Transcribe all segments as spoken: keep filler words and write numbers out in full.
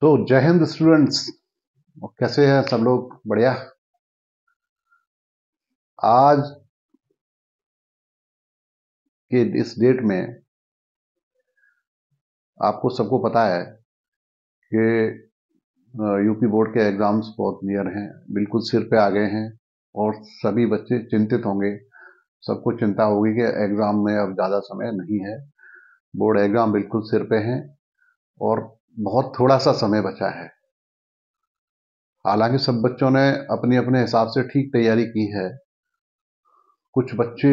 तो जय हिंद स्टूडेंट्स। कैसे हैं सब लोग? बढ़िया। आज के इस डेट में आपको सबको पता है कि यूपी बोर्ड के एग्जाम्स बहुत नियर हैं, बिल्कुल सिर पे आ गए हैं और सभी बच्चे चिंतित होंगे। सबको चिंता होगी कि एग्जाम में अब ज़्यादा समय नहीं है, बोर्ड एग्जाम बिल्कुल सिर पे हैं और बहुत थोड़ा सा समय बचा है। हालांकि सब बच्चों ने अपने अपने हिसाब से ठीक तैयारी की है। कुछ बच्चे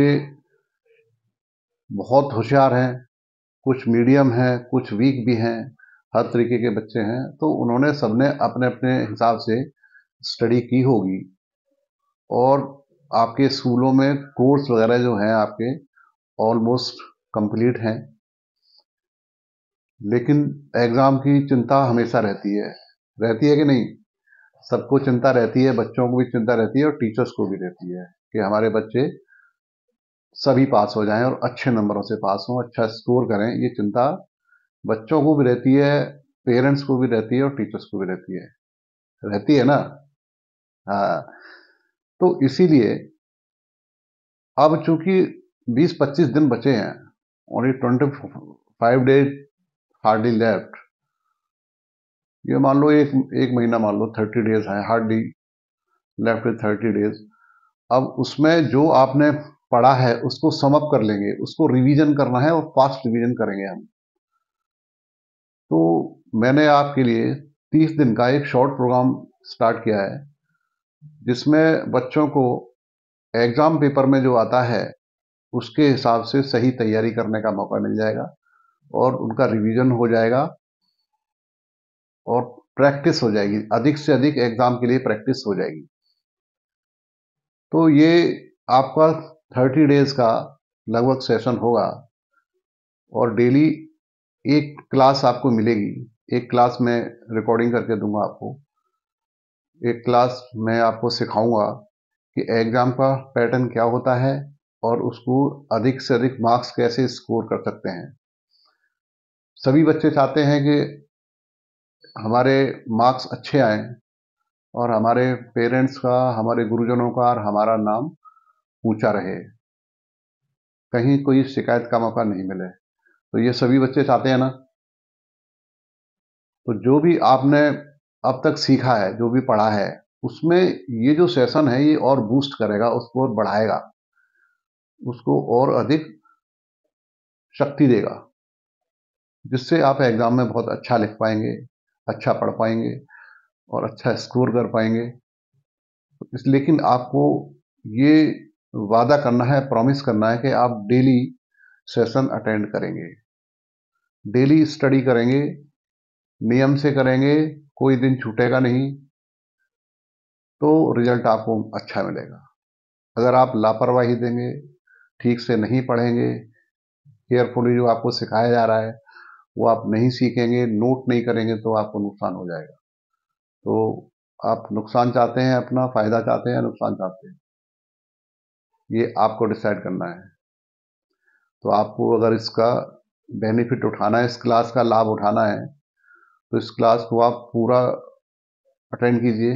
बहुत होशियार हैं, कुछ मीडियम हैं, कुछ वीक भी हैं, हर तरीके के बच्चे हैं। तो उन्होंने सबने अपने अपने हिसाब से स्टडी की होगी और आपके स्कूलों में कोर्स वगैरह जो हैं आपके ऑलमोस्ट कंप्लीट हैं। लेकिन एग्जाम की चिंता हमेशा रहती है रहती है कि नहीं? सबको चिंता रहती है, बच्चों को भी चिंता रहती है और टीचर्स को भी रहती है कि हमारे बच्चे सभी पास हो जाएं और अच्छे नंबरों से पास हों, अच्छा स्कोर करें। ये चिंता बच्चों को भी रहती है, पेरेंट्स को भी रहती है और टीचर्स को भी रहती है रहती है ना? हाँ। तो इसीलिए अब चूंकि बीस पच्चीस दिन बचे हैं, only twenty five days hardly left. ये मान लो एक एक महीना, मान लो थर्टी डेज है, hardly left with thirty days. अब उसमें जो आपने पढ़ा है उसको सम अप कर लेंगे, उसको रिवीजन करना है और फास्ट रिवीजन करेंगे हम। तो मैंने आपके लिए तीस दिन का एक शॉर्ट प्रोग्राम स्टार्ट किया है, जिसमें बच्चों को एग्जाम पेपर में जो आता है उसके हिसाब से सही तैयारी करने का मौका मिल जाएगा और उनका रिवीजन हो जाएगा और प्रैक्टिस हो जाएगी, अधिक से अधिक एग्जाम के लिए प्रैक्टिस हो जाएगी। तो ये आपका थर्टी डेज का लगभग सेशन होगा और डेली एक क्लास आपको मिलेगी। एक क्लास में रिकॉर्डिंग करके दूंगा आपको, एक क्लास में आपको सिखाऊंगा कि एग्जाम का पैटर्न क्या होता है और उसको अधिक से अधिक मार्क्स कैसे स्कोर कर सकते हैं। सभी बच्चे चाहते हैं कि हमारे मार्क्स अच्छे आए और हमारे पेरेंट्स का, हमारे गुरुजनों का और हमारा नाम ऊंचा रहे, कहीं कोई शिकायत का मौका नहीं मिले। तो ये सभी बच्चे चाहते हैं ना? तो जो भी आपने अब तक सीखा है, जो भी पढ़ा है, उसमें ये जो सेशन है ये और बूस्ट करेगा, उसको और बढ़ाएगा, उसको और अधिक शक्ति देगा, जिससे आप एग्जाम में बहुत अच्छा लिख पाएंगे, अच्छा पढ़ पाएंगे और अच्छा स्कोर कर पाएंगे। इस लेकिन आपको ये वादा करना है, प्रॉमिस करना है कि आप डेली सेशन अटेंड करेंगे, डेली स्टडी करेंगे, नियम से करेंगे, कोई दिन छूटेगा नहीं, तो रिजल्ट आपको अच्छा मिलेगा। अगर आप लापरवाही देंगे, ठीक से नहीं पढ़ेंगे, केयरफुली जो आपको सिखाया जा रहा है वो आप नहीं सीखेंगे, नोट नहीं करेंगे, तो आपको नुकसान हो जाएगा। तो आप नुकसान चाहते हैं अपना, फायदा चाहते हैं, नुकसान चाहते हैं, ये आपको डिसाइड करना है। तो आपको अगर इसका बेनिफिट उठाना है, इस क्लास का लाभ उठाना है, तो इस क्लास को आप पूरा अटेंड कीजिए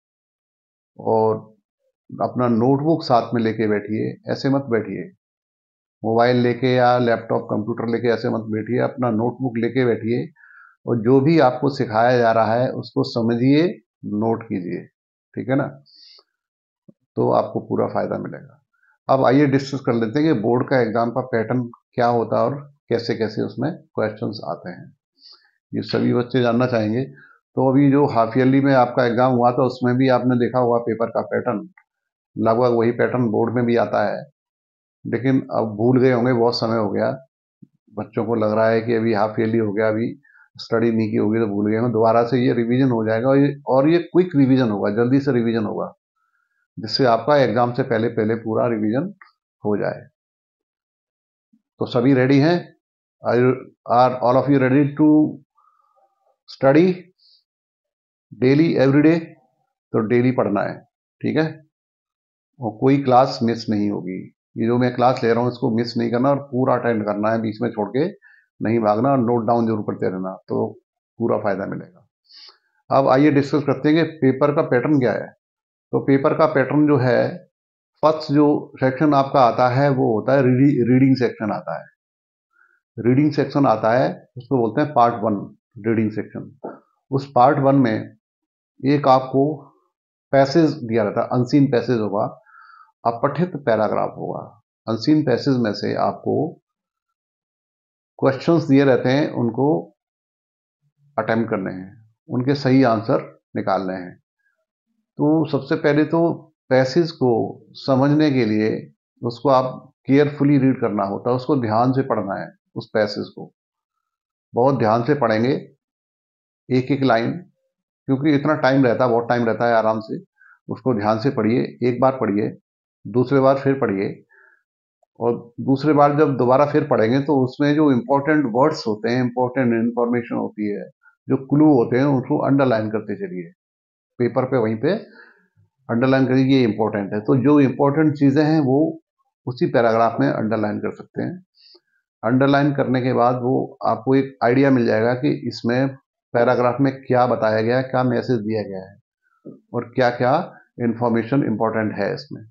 और अपना नोटबुक साथ में लेके बैठिए। ऐसे मत बैठिए मोबाइल लेके या लैपटॉप कंप्यूटर लेके, ऐसे मत बैठिए, अपना नोटबुक लेके बैठिए और जो भी आपको सिखाया जा रहा है उसको समझिए, नोट कीजिए, ठीक है ना? तो आपको पूरा फायदा मिलेगा। अब आइए डिस्कस कर लेते हैं कि बोर्ड का एग्जाम का पैटर्न क्या होता है और कैसे कैसे उसमें क्वेश्चंस आते हैं, ये सभी बच्चे जानना चाहेंगे। तो अभी जो हाफ ईयरली में आपका एग्जाम हुआ था उसमें भी आपने देखा हुआ पेपर का पैटर्न, लगभग वही पैटर्न बोर्ड में भी आता है, लेकिन अब भूल गए होंगे, बहुत समय हो गया, बच्चों को लग रहा है कि अभी हाफ ईयरली हो गया, अभी स्टडी नहीं की होगी तो भूल गए होंगे। दोबारा से ये रिवीजन हो जाएगा और ये और ये क्विक रिवीजन होगा, जल्दी से रिवीजन होगा, जिससे आपका एग्जाम से पहले पहले पूरा रिवीजन हो जाए। तो सभी रेडी हैं? Are all of you ready to study daily every day? तो डेली पढ़ना है, ठीक है? और कोई क्लास मिस नहीं होगी। ये जो मैं क्लास ले रहा हूँ इसको मिस नहीं करना और पूरा अटेंड करना है, बीच में छोड़ के नहीं भागना और नोट डाउन जरूर करते रहना, तो पूरा फायदा मिलेगा। अब आइए डिस्कस करते हैं कि पेपर का पैटर्न क्या है। तो पेपर का पैटर्न जो है, फर्स्ट जो सेक्शन आपका आता है वो होता है रीडी, रीडिंग सेक्शन आता है। रीडिंग सेक्शन आता है, उसको बोलते हैं पार्ट वन, रीडिंग सेक्शन। उस पार्ट वन में एक आपको पैसेज दिया रहता है, अनसीन पैसेज होगा, अपठित पैराग्राफ होगा। अनसीन पैसेज में से आपको क्वेश्चंस दिए रहते हैं, उनको अटेम्प्ट करने हैं, उनके सही आंसर निकालने हैं। तो सबसे पहले तो पैसेज को समझने के लिए उसको आप केयरफुली रीड करना होता है, उसको ध्यान से पढ़ना है। उस पैसेज को बहुत ध्यान से पढ़ेंगे, एक एक लाइन, क्योंकि इतना टाइम रहता है, बहुत टाइम रहता है, आराम से उसको ध्यान से पढ़िए। एक बार पढ़िए, दूसरे बार फिर पढ़िए, और दूसरे बार जब दोबारा फिर पढ़ेंगे तो उसमें जो इंपॉर्टेंट वर्ड्स होते हैं, इंपॉर्टेंट इंफॉर्मेशन होती है, जो क्लू होते हैं, उसको अंडरलाइन करते चलिए पेपर पे, वहीं पे अंडरलाइन करिए, ये इंपॉर्टेंट है। तो जो इंपॉर्टेंट चीजें हैं वो उसी पैराग्राफ में अंडरलाइन कर सकते हैं। अंडरलाइन करने के बाद वो आपको एक आइडिया मिल जाएगा कि इसमें पैराग्राफ में क्या बताया गया है, क्या मैसेज दिया गया है, और क्या क्या इंफॉर्मेशन इंपॉर्टेंट है इसमें।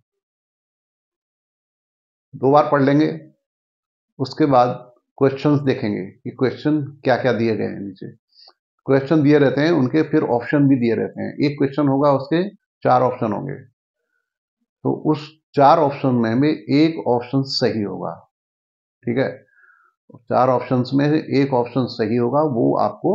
दो बार पढ़ लेंगे, उसके बाद क्वेश्चंस देखेंगे कि क्वेश्चन क्या क्या दिए गए हैं। नीचे क्वेश्चन दिए रहते हैं, उनके फिर ऑप्शन भी दिए रहते हैं। एक क्वेश्चन होगा, उसके चार ऑप्शन होंगे, तो उस चार ऑप्शन में में एक ऑप्शन सही होगा। ठीक है, चार ऑप्शंस में से एक ऑप्शन सही होगा, वो आपको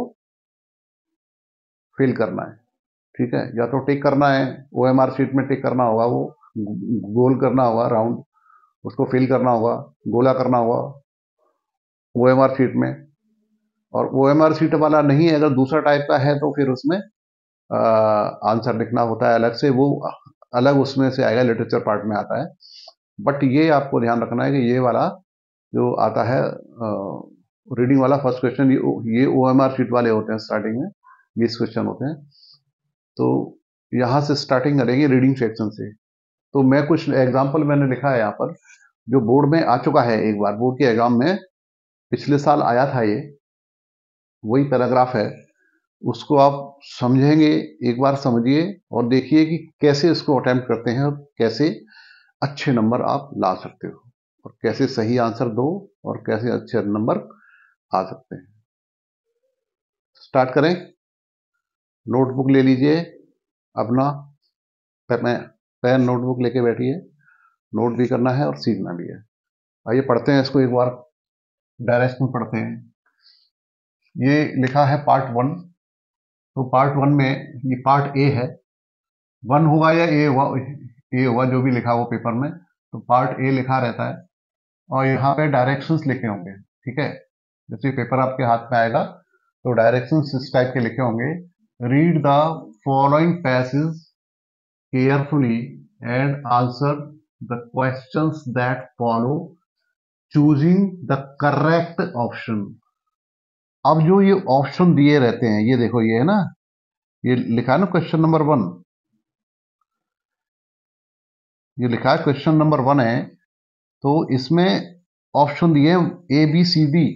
फिल करना है। ठीक है, या तो टिक करना है, ओएमआर शीट में टिक करना होगा, वो गोल करना होगा, राउंड, उसको फिल करना होगा, गोला करना होगा ओएमआर शीट में। और ओएमआर शीट वाला नहीं है, अगर दूसरा टाइप का है तो फिर उसमें आ, आंसर लिखना होता है अलग से, वो अलग उसमें से आएगा, लिटरेचर पार्ट में आता है। बट ये आपको ध्यान रखना है कि ये वाला जो आता है रीडिंग वाला फर्स्ट क्वेश्चन, ये, ये ओएमआर शीट वाले होते हैं, स्टार्टिंग में बीस क्वेश्चन होते हैं। तो यहां से स्टार्टिंग करेंगे रीडिंग सेक्शन से। तो मैं कुछ एग्जाम्पल मैंने लिखा है यहाँ पर, जो बोर्ड में आ चुका है, एक बार बोर्ड के एग्जाम में पिछले साल आया था, ये वही पैराग्राफ है। उसको आप समझेंगे, एक बार समझिए और देखिए कि कैसे इसको अटेम्प्ट करते हैं, और कैसे अच्छे नंबर आप ला सकते हो, और कैसे सही आंसर दो, और कैसे अच्छे नंबर आ सकते हैं। स्टार्ट करें। नोटबुक ले लीजिए अपना, पेन नोटबुक लेके बैठिए, नोट भी करना है और सीखना भी है। आइए पढ़ते हैं इसको एक बार, डायरेक्ट में पढ़ते हैं। ये लिखा है पार्ट वन, तो पार्ट वन में ये पार्ट ए है, वन होगा या ए होगा, ए होगा जो भी लिखा हो पेपर में, तो पार्ट ए लिखा रहता है, और यहाँ पे डायरेक्शंस लिखे होंगे। ठीक है, जैसे पेपर आपके हाथ में आएगा तो डायरेक्शंस इस टाइप के लिखे होंगे। Read the following passage carefully and answer the questions that follow, choosing the correct option. अब जो ये ऑप्शन दिए रहते हैं, ये देखो, ये है ना, ये लिखा है ना क्वेश्चन नंबर वन, ये लिखा है क्वेश्चन नंबर वन है, तो इसमें ऑप्शन दिए ए बी सी डी।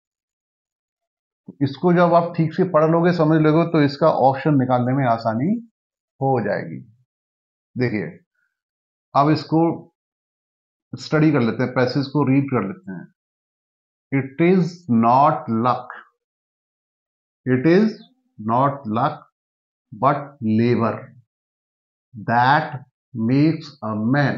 इसको जब आप ठीक से पढ़ लोगे, समझ लोगे, तो इसका ऑप्शन निकालने में आसानी हो जाएगी। देखिए, अब इसको स्टडी कर लेते हैं, पैसेज को रीड कर लेते हैं। It is not luck, it is not luck but labour that makes a man.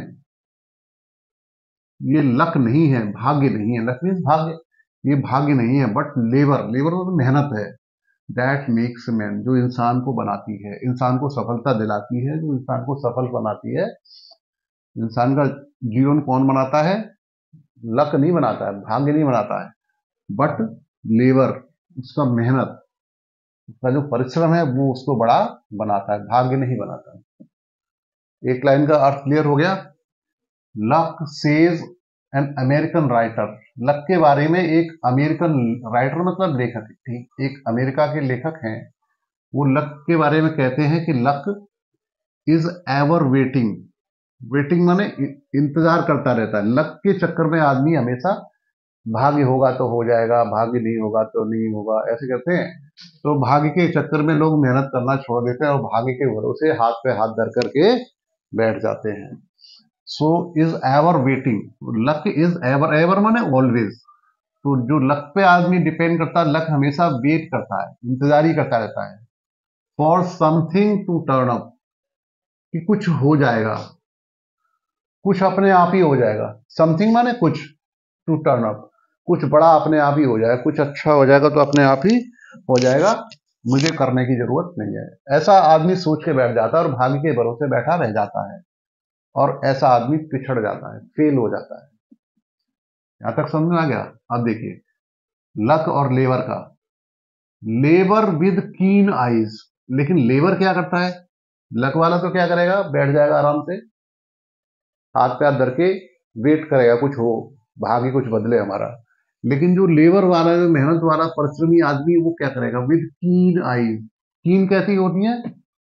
ये लक नहीं है, भाग्य नहीं है, लक मीन्स भाग्य, ये भाग्य नहीं है, बट लेबर, लेबर मतलब मेहनत है, दैट मेक्स मैन, जो इंसान को बनाती है, इंसान को सफलता दिलाती है, जो इंसान को सफल बनाती है। इंसान का जीवन कौन बनाता है? लक नहीं बनाता है, भाग्य नहीं बनाता है, बट लेबर, उसका मेहनत, उसका जो परिश्रम है वो उसको बड़ा बनाता है, भाग्य नहीं बनाता है। एक लाइन का अर्थ क्लियर हो गया। Luck says an American writer, luck के बारे में एक अमेरिकन राइटर मतलब लेखक, ठीक, एक अमेरिका के लेखक हैं, वो लक के बारे में कहते हैं कि luck is ever waiting, waiting माने इंतजार करता रहता है, लक के चक्कर में आदमी हमेशा भाग्य होगा तो हो जाएगा, भाग्य नहीं होगा तो नहीं होगा, ऐसे कहते हैं। तो भाग्य के चक्कर में लोग मेहनत करना छोड़ देते हैं और भाग्य के भरोसे हाथ पे हाथ धर करके बैठ जाते हैं। So is ever waiting, luck is ever, ever माने ऑलवेज। तो जो लक पे आदमी डिपेंड करता है, लक हमेशा वेट करता है, इंतजार ही करता रहता है for something to turn up, कि कुछ हो जाएगा, कुछ अपने आप ही हो जाएगा। समथिंग माने कुछ, टू टर्न अप, कुछ बड़ा अपने आप ही हो जाएगा, कुछ अच्छा हो जाएगा तो अपने आप ही हो जाएगा, मुझे करने की जरूरत नहीं है। ऐसा आदमी सोच के बैठ जाता है और भाग्य के भरोसे बैठा रह जाता है, और ऐसा आदमी पिछड़ जाता है, फेल हो जाता है। यहां तक समझ में आ गया? अब देखिए लक और लेबर का। लेबर विद कीन आईज, लेकिन लेबर क्या करता है? लक वाला तो क्या करेगा, बैठ जाएगा आराम से, हाथ पे हाथ धर के वेट करेगा कुछ हो, भाग्य कुछ बदले हमारा। लेकिन जो लेबर वाला, जो मेहनत वाला परिश्रमी आदमी है, वो क्या करेगा? With keen eyes. कीन कैसी होती है?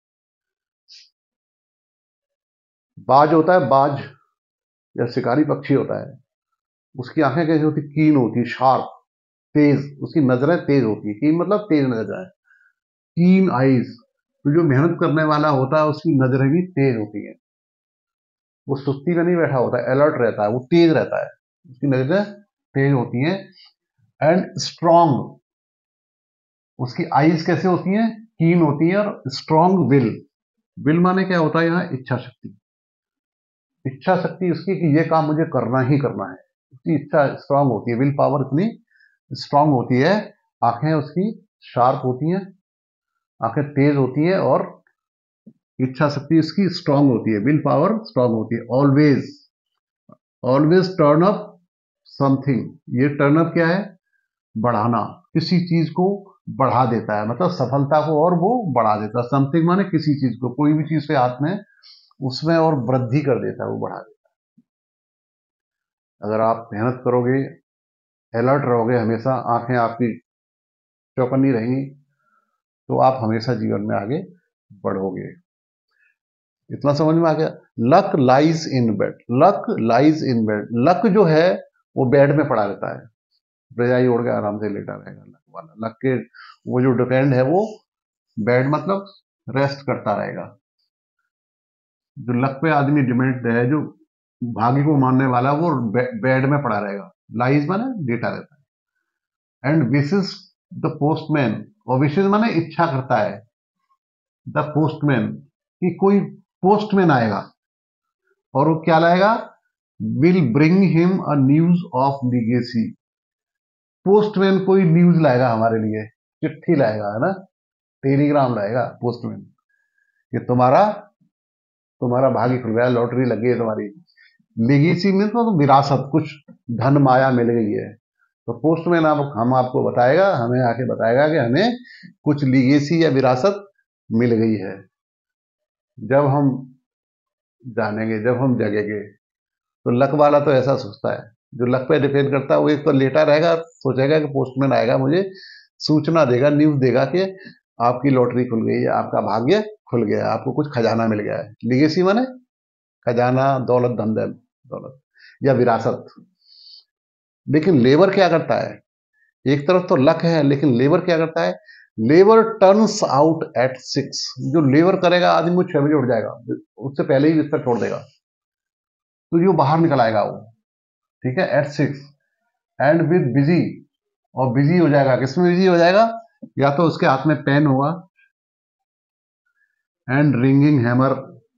बाज होता है, बाज या शिकारी पक्षी होता है, उसकी आंखें कैसी होती? कीन होती है, शार्प, तेज, उसकी नजरें तेज होती है। कीन मतलब तेज नजर है, कीन आईज। तो जो मेहनत करने वाला होता है उसकी नजरें भी तेज होती है, वो सुस्ती में नहीं बैठा होता है, अलर्ट रहता है, वो तेज रहता है, उसकी नजरें तेज होती हैं। एंड स्ट्रांग, उसकी आईज कैसे होती हैं? कीन होती है। और स्ट्रांग विल, विल माने क्या होता है यहाँ? इच्छा शक्ति। इच्छा शक्ति उसकी कि ये काम मुझे करना ही करना है, उसकी इच्छा स्ट्रांग होती है, विल पावर इतनी स्ट्रांग होती है। आंखें उसकी शार्प होती हैं, आंखें तेज होती है, और इच्छा शक्ति उसकी स्ट्रांग होती है, विल पावर स्ट्रांग होती है। Always, always turn up something, ये टर्न अप क्या है? बढ़ाना, किसी चीज को बढ़ा देता है, मतलब सफलता को और वो बढ़ा देता है। समथिंग माने किसी चीज को, कोई भी चीज से हाथ में, उसमें और वृद्धि कर देता है, वो बढ़ा देता है। अगर आप मेहनत करोगे, अलर्ट रहोगे, हमेशा आंखें आपकी चौकन्नी रहेंगी, तो आप हमेशा जीवन में आगे बढ़ोगे। इतना समझ में आ गया? Luck lies in bed, luck lies in bed. Luck जो है वो बेड में पड़ा रहता है, रजाई ओढ़ के आराम से लेटा रहेगा लक वाला। लक के वो जो डिपेंड है वो बेड मतलब रेस्ट करता रहेगा। जो लक पे आदमी डिपेंड है, जो भाग्य को मानने वाला, वो बे, बेड में पड़ा रहेगा, लाइज माने लेटा रहता है। एंड विशेष द पोस्टमैन, और विशेष माने इच्छा करता है, द पोस्टमैन, कि कोई पोस्टमैन आएगा, और वो क्या लाएगा? Will bring him a news of legacy. Postman कोई न्यूज लाएगा हमारे लिए, चिट्ठी लाएगा, है ना, टेलीग्राम लाएगा पोस्टमैन, कि तुम्हारा तुम्हारा भाग्य खुल गया, लॉटरी लगी है तुम्हारी। लीगेसी में तो विरासत, कुछ धन माया मिल गई है, तो पोस्टमैन आप हम आपको बताएगा, हमें आके बताएगा कि हमें कुछ लीगेसी या विरासत मिल गई है। जब हम जानेंगे, जब हम जगेंगे। तो लक वाला तो ऐसा सोचता है, जो लक पे डिपेंड करता है, वो एक तो लेटा रहेगा, सोचेगा कि पोस्टमैन आएगा, मुझे सूचना देगा, न्यूज देगा कि आपकी लॉटरी खुल गई है, आपका भाग्य खुल गया, आपको कुछ खजाना मिल गया है। लीगेसी माने खजाना, दौलत, धन धन दौलत या विरासत। लेकिन लेबर क्या करता है? एक तरफ तो लक है, लेकिन लेबर क्या करता है? Labour turns out at six. जो लेबर करेगा आदमी, वो छह बजे उठ जाएगा, उससे पहले ही बिस्तर छोड़ देगा, तो जो बाहर निकल आएगा वो, ठीक है, at six. And with busy, और बिजी हो जाएगा, किसमें बिजी हो जाएगा? या तो उसके हाथ में पेन होगा, एंड रिंगिंग हैमर,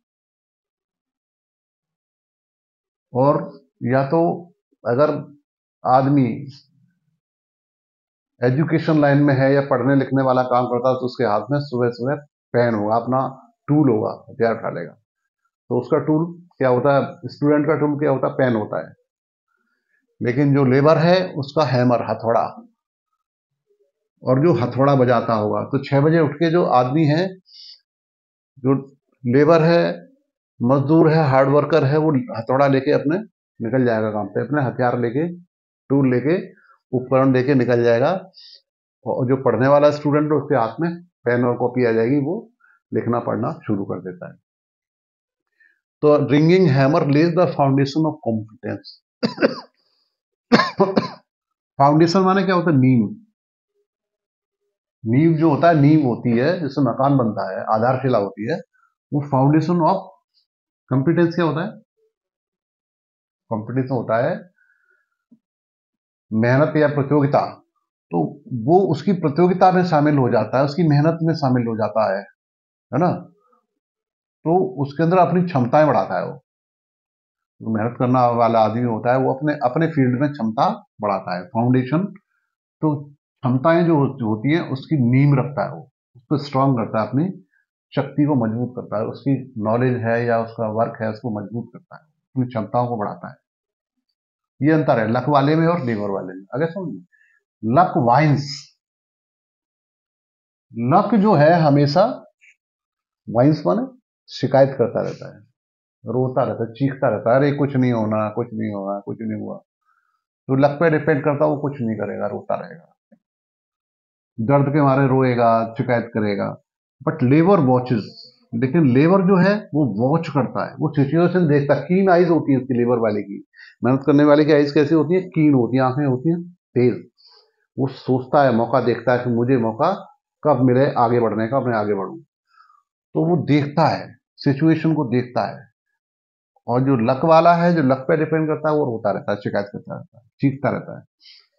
और या तो अगर आदमी एजुकेशन लाइन में है या पढ़ने लिखने वाला काम करता है, तो उसके हाथ में सुबह सुबह पेन होगा, अपना टूल होगा, हथियार उठा लेगा। तो उसका टूल क्या होता है? स्टूडेंट का टूल क्या होता है? पेन होता है। लेकिन जो लेबर है उसका हैमर, हथौड़ा, और जो हथौड़ा बजाता होगा। तो छह बजे उठ के जो आदमी है, जो लेबर है, मजदूर है, हार्ड वर्कर है, वो हथौड़ा लेके अपने निकल जाएगा काम पे, अपने हथियार लेके, टूल लेके, उपकरण लेके निकल जाएगा। और जो पढ़ने वाला स्टूडेंट है, उसके हाथ में पेन और कॉपी आ जाएगी, वो लिखना पढ़ना शुरू कर देता है। तो ringing hammer lays the foundation of competence. Foundation माने क्या होता है? नींव। नींव जो होता है, नींव होती है जिससे मकान बनता है, आधारशिला होती है। वो फाउंडेशन ऑफ कॉम्पिटेंस क्या होता है? कॉम्पिटेंस होता है मेहनत या प्रतियोगिता। तो वो उसकी प्रतियोगिता में शामिल हो जाता है, उसकी मेहनत में शामिल हो जाता है है ना। तो उसके अंदर अपनी क्षमताएं बढ़ाता है। वो जो मेहनत करने वाला आदमी होता है वो अपने अपने फील्ड में क्षमता बढ़ाता है। फाउंडेशन तो क्षमताएं जो होती है उसकी नींव रखता है, वो उसको स्ट्रांग करता है, अपनी शक्ति को मजबूत करता है, उसकी नॉलेज है या उसका वर्क है उसको मजबूत करता है, अपनी क्षमताओं को बढ़ाता है। ये अंतर है लक वाले में और लीवर वाले में। अगर समझिए लक वाइन्स, लक जो है हमेशा, वाइन्स माने शिकायत करता रहता है, रोता रहता है, चीखता रहता है, अरे कुछ नहीं होना, कुछ नहीं होना, कुछ नहीं हुआ। तो लक पे डिपेंड करता है, वो कुछ नहीं करेगा, रोता रहेगा, दर्द के मारे रोएगा, शिकायत करेगा। बट लेबर वॉचेस, लेकिन लेबर जो है वो वॉच करता है, वो सिचुएशन देखता है। कीन आइज होती है उसकी, लेबर वाले की, मेहनत करने वाले की आइज कैसी होती है? कीन होती है, आंखें होती हैं तेज। वो सोचता है, मौका देखता है कि मुझे मौका कब मिले आगे बढ़ने का, मैं आगे बढ़ूं। तो वो देखता है, सिचुएशन को देखता है। और जो लक वाला है, जो लक पे डिपेंड करता है, वो रोता रहता है, शिकायत करता रहता है, चीखता रहता है।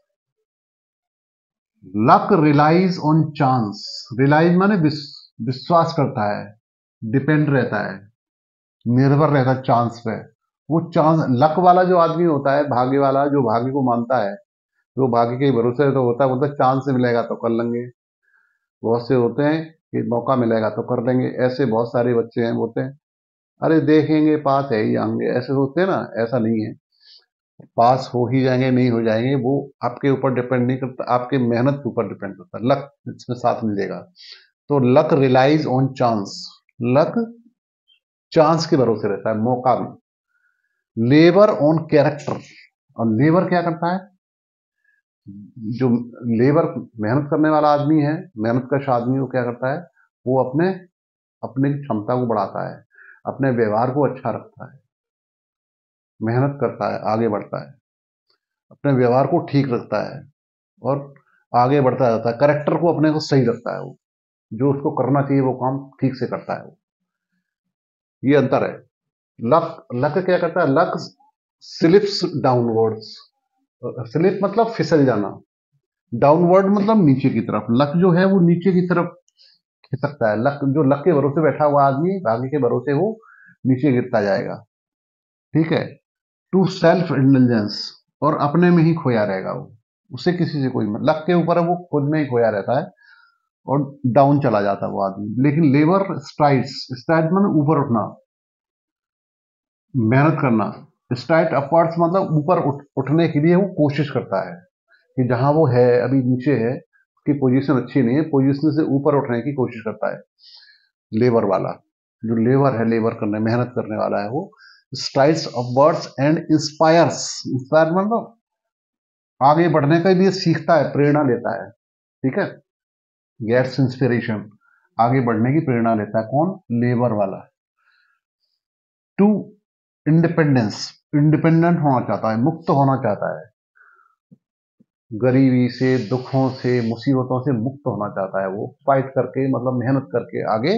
Luck relies on chance. Relies माने विश्वास करता है, डिपेंड रहता है, निर्भर रहता है चांस पे। वो चांस, लक वाला जो आदमी होता है, भाग्य वाला, जो भाग्य को मानता है, जो भाग्य के भरोसे तो होता है, बोलता है चांस से मिलेगा तो कर लेंगे। बहुत से होते हैं कि मौका मिलेगा तो कर लेंगे। ऐसे बहुत सारे बच्चे हैं, बोलते हैं अरे देखेंगे, पास है ही जाएंगे, ऐसे सोचते हैं ना। ऐसा नहीं है, पास हो ही जाएंगे, नहीं हो जाएंगे, वो आपके ऊपर डिपेंड नहीं करता, आपके मेहनत के ऊपर डिपेंड करता है। लक इसमें साथ मिलेगा। तो luck relies on chance, luck chance के भरोसे रहता है, मौका भी। लेबर ऑन कैरेक्टर, और लेबर क्या करता है? जो लेबर मेहनत करने वाला आदमी है, मेहनत कश आदमी, वो क्या करता है? वो अपने अपनी क्षमता को बढ़ाता है, अपने व्यवहार को अच्छा रखता है, मेहनत करता है, आगे बढ़ता है, अपने व्यवहार को ठीक रखता है और आगे बढ़ता रहता है। करेक्टर को अपने को सही रखता है, वो जो उसको करना चाहिए वो काम ठीक से करता है वो। ये अंतर है। लक लक क्या करता है? Luck slips downwards. स्लिप मतलब फिसल जाना, डाउनवर्ड मतलब नीचे की तरफ। लक जो है वो नीचे की तरफ खिसकता है। लक जो लक के भरोसे बैठा हुआ आदमी, भाग्य के भरोसे, वो नीचे गिरता जाएगा। ठीक है। टू सेल्फ इंटेलिजेंस, और अपने में ही खोया रहेगा वो, उसे किसी से कोई मतलब, लक के ऊपर है, वो खुद में ही खोया रहता है और डाउन चला जाता है वो आदमी। लेकिन लेबर स्ट्राइड्स, स्ट्राइड मतलब ऊपर उठना, मेहनत करना। स्ट्राइड अपवर्ड्स मतलब ऊपर उठ, उठने के लिए वो कोशिश करता है, कि जहां वो है अभी नीचे है, उसकी पोजीशन अच्छी नहीं है, पोजीशन से ऊपर उठने की कोशिश करता है लेबर वाला। जो लेबर है, लेबर करने, मेहनत करने वाला है, वो strides upwards and inspires. Inspire मतलब आगे बढ़ने के लिए सीखता है, प्रेरणा लेता है। ठीक है। गेट्स इंस्पिरेशन, आगे बढ़ने की प्रेरणा लेता है। कौन? लेबर वाला। टू इंडिपेंडेंस, इंडिपेंडेंट होना चाहता है, मुक्त होना चाहता है, गरीबी से, दुखों से, मुसीबतों से मुक्त होना चाहता है। वो फाइट करके, मतलब मेहनत करके आगे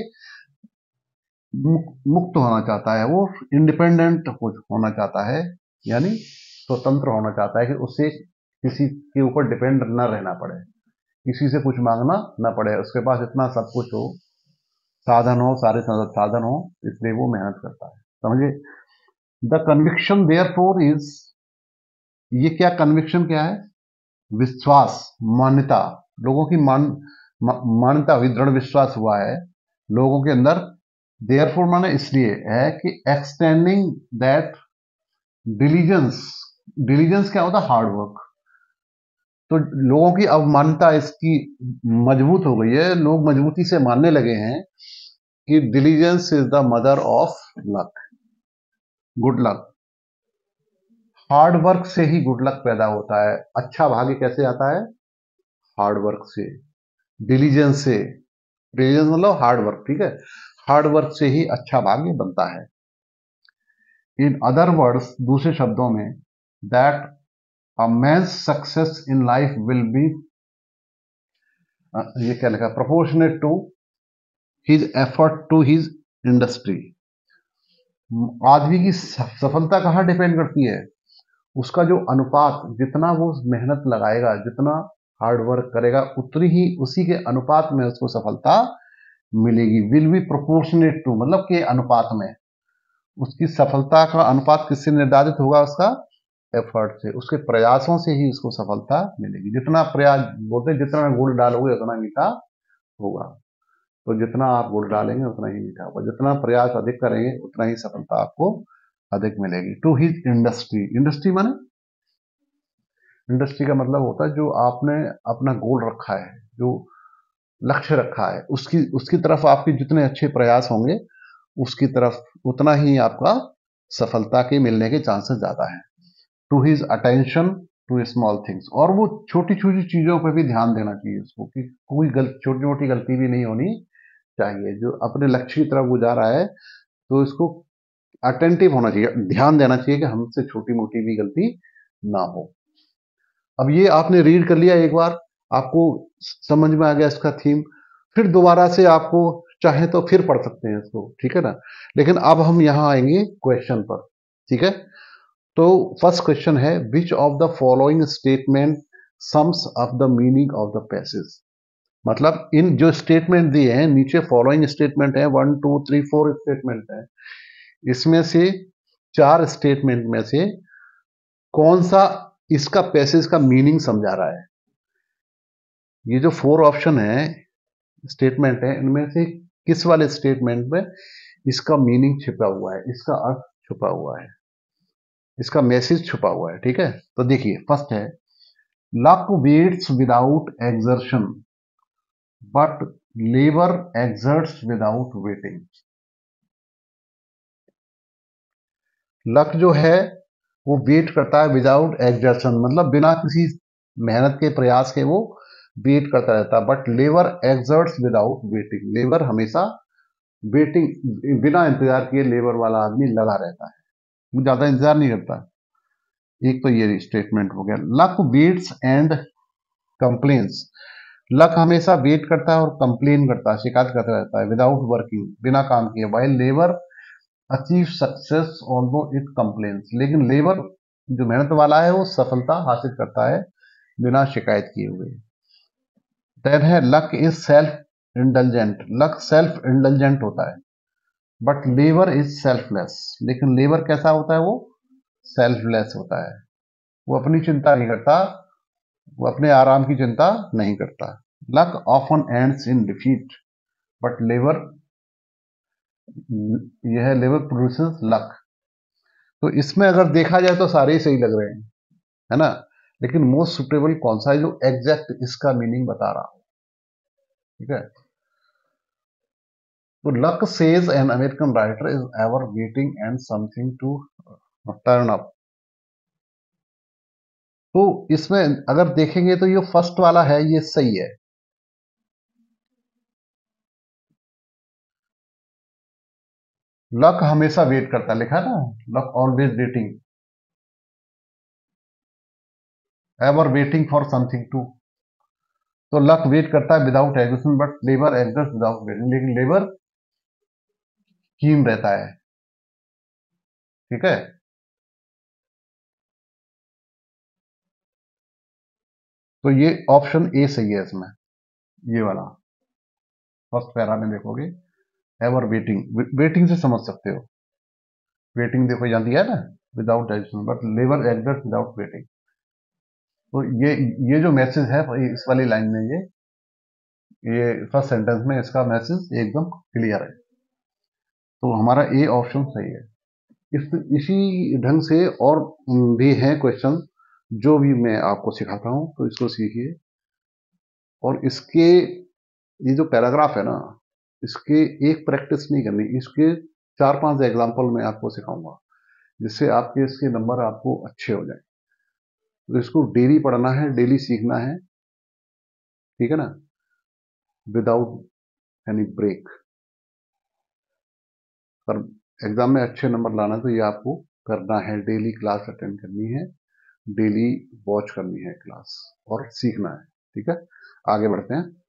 मुक्त होना चाहता है। वो इंडिपेंडेंट होना चाहता है, यानी स्वतंत्र होना चाहता है, कि उसे किसी के ऊपर डिपेंड न रहना पड़े, किसी से कुछ मांगना न पड़े, उसके पास इतना सब कुछ हो, साधन हो, सारे साधन हो, इसलिए वो मेहनत करता है। समझे? The conviction therefore is, ये क्या कन्विक्शन क्या है? विश्वास, मान्यता, लोगों की मान मान्यता हुई, दृढ़ विश्वास हुआ है लोगों के अंदर। देयरफॉर माने इसलिए है कि एक्सटेंडिंग दैट डिलीजेंस, डिलीजेंस क्या होता है? Hard work. तो लोगों की अब मान्यता इसकी मजबूत हो गई है, लोग मजबूती से मानने लगे हैं कि diligence is the mother of luck, good luck. Hard work से ही गुड लक पैदा होता है। अच्छा भाग्य कैसे आता है? हार्ड वर्क से, डिलीजेंस से। डिलीजेंस मतलब हार्ड वर्क। ठीक है। हार्ड वर्क से ही अच्छा भाग्य बनता है। इन अदर वर्ड्स, दूसरे शब्दों में, that a man success in life will be, ये क्या लिखा, proportionate to his effort to his industry. आदमी की सफलता कहाँ डिपेंड करती है, उसका जो अनुपात, जितना वो मेहनत लगाएगा, जितना हार्ड वर्क करेगा, उतनी ही उसी के अनुपात में उसको सफलता मिलेगी। विल बी प्रोपोर्शनेट टू मतलब के अनुपात में, उसकी सफलता का अनुपात किससे निर्धारित होगा, उसका एफर्ट से, उसके प्रयासों से ही उसको सफलता मिलेगी। जितना प्रयास, बोलते हैं जितना गुड़ डालोगे उतना मीठा होगा, तो जितना आप गुड़ डालेंगे उतना ही मीठा होगा, जितना प्रयास अधिक करेंगे उतना ही सफलता आपको अधिक मिलेगी। टू हिज इंडस्ट्री, इंडस्ट्री माने, इंडस्ट्री का मतलब होता है जो आपने अपना गोल रखा है, जो लक्ष्य रखा है, उसकी उसकी तरफ आपके जितने अच्छे प्रयास होंगे, उसकी तरफ उतना ही आपका सफलता के मिलने के चांसेस ज्यादा है। To his attention to small things, और वो छोटी छोटी चीजों पर भी ध्यान देना चाहिए उसको, कि कोई गलत, छोटी मोटी गलती भी नहीं होनी चाहिए। जो अपने लक्ष्य की तरफ वो जा रहा है, तो इसको अटेंटिव होना चाहिए, ध्यान देना चाहिए कि हमसे छोटी मोटी भी गलती ना हो। अब ये आपने रीड कर लिया एक बार, आपको समझ में आ गया इसका थीम, फिर दोबारा से आपको चाहे तो फिर पढ़ सकते हैं इसको, ठीक है ना। लेकिन अब हम यहां आएंगे क्वेश्चन पर, ठीक है। तो फर्स्ट क्वेश्चन है, which of the following statement sums up the meaning of the passage. मतलब इन जो स्टेटमेंट दिए हैं नीचे, फॉलोइंग स्टेटमेंट है, one two three four statement है, इसमें से चार स्टेटमेंट में से कौन सा इसका पैसेज का मीनिंग समझा रहा है। ये जो फोर ऑप्शन है, स्टेटमेंट है, इनमें से किस वाले स्टेटमेंट में इसका मीनिंग छिपा हुआ है, इसका अर्थ छुपा हुआ है, इसका मैसेज छुपा हुआ है, ठीक है। तो देखिए, फर्स्ट है, luck waits without exertion but labour exerts without waiting. Luck जो है वो वेट करता है विदाउट एक्सर्शन, मतलब बिना किसी मेहनत के, प्रयास के वो वेट करता रहता है। But labour exerts without waiting, labour हमेशा वेटिंग, बिना इंतजार किए लेबर वाला आदमी लगा रहता है, वो ज्यादा इंतजार नहीं करता। एक तो ये स्टेटमेंट हो गया। Luck waits and complains, luck हमेशा वेट करता है और कंप्लेन करता है, शिकायत करता रहता है, विदाउट वर्किंग, बिना काम किए। While labour achieve success although it complains, लेकिन लेबर जो मेहनत वाला है वो सफलता हासिल करता है बिना शिकायत किए हुए। देन है, luck is self indulgent, luck self indulgent होता है। बट लेबर इज सेल्फलेस, लेकिन लेबर कैसा होता है, वो सेल्फलेस होता है, वो अपनी चिंता नहीं करता, वो अपने आराम की चिंता नहीं करता। Luck often ends in defeat but labour, यह लेबर प्रोड्यूसेस लक। तो इसमें अगर देखा जाए तो सारे ही सही लग रहे हैं, है ना, लेकिन मोस्ट सुटेबल कौन सा है जो एग्जैक्ट इसका मीनिंग बता रहा हो, ठीक है। तो luck says an American writer is ever waiting and something to turn up. तो इसमें अगर देखेंगे तो ये फर्स्ट वाला है, ये सही है। लक हमेशा वेट करता है, लिखा है ना, luck always waiting, ever waiting for something to. तो लक वेट करता है without exertion but labour exist without waiting, लेकिन लेबर कीन रहता है, ठीक है। तो ये ऑप्शन ए सही है इसमें, ये वाला फर्स्ट पैरा में देखोगे, एवर वेटिंग, वेटिंग से समझ सकते हो, वेटिंग देखो यहाँ दिया है ना, without exertion but labour exist without waiting. तो ये ये जो मैसेज है इस वाली लाइन में, ये ये फर्स्ट सेंटेंस में इसका मैसेज एकदम क्लियर है। तो हमारा ए ऑप्शन सही है। इस इसी ढंग से और भी हैं क्वेश्चन जो भी मैं आपको सिखाता हूं, तो इसको सीखिए। और इसके ये जो पैराग्राफ है ना, इसके एक प्रैक्टिस नहीं करनी, इसके चार पांच एग्जाम्पल मैं आपको सिखाऊंगा, जिससे आपके इसके नंबर आपको अच्छे हो जाए। तो इसको डेली पढ़ना है, डेली सीखना है, ठीक है ना, विदाउट एनी ब्रेक। पर एग्जाम में अच्छे नंबर लाना है तो ये आपको करना है, डेली क्लास अटेंड करनी है, डेली वॉच करनी है क्लास और सीखना है। ठीक है, आगे बढ़ते हैं।